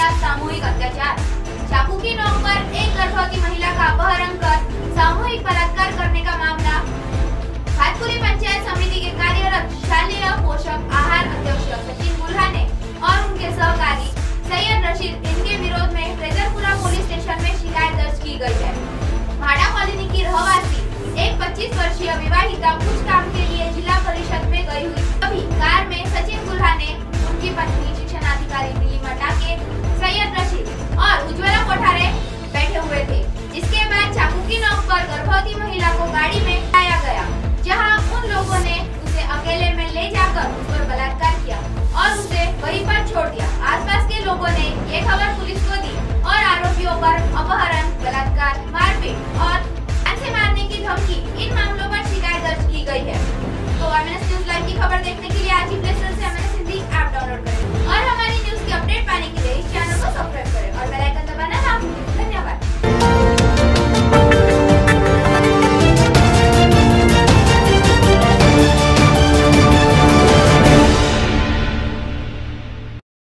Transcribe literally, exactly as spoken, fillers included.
किया सामूहिक अत्याचार। चाकू की नोक पर एक गर्भवती महिला का अपहरण कर सामूहिक बलात्कार करने का मामला। भातपुरी पंचायत समिति के कार्यरत शालेय पोषक आहार अध्यक्ष सचिन गुल्हाने और उनके सहकारी सैयद रशीद इनके विरोध में फ्रेजरपुरा पुलिस स्टेशन में शिकायत दर्ज की गई है। भाड़ा कॉलोनी की रहवासी एक पच्चीस वर्षीय विवाहिता कुछ काम के लिए जिला परिषद में गई हुई, तभी कार में सचिन गुल्हाने, उनकी पत्नी शिक्षणाधिकारी नीलिमा टाके, सैयद रशीद और उज्ज्वला कोठारे बैठे हुए थे, जिसके बाद चाकू की नोक पर गर्भवती महिला को गाड़ी में लाया गया, जहां उन लोगों ने उसे अकेले में ले जाकर उस पर बलात्कार किया और उसे वहीं पर छोड़ दिया। आसपास के लोगों ने ये खबर पुलिस को दी और आरोपियों पर अपहरण, बलात्कार, मारपीट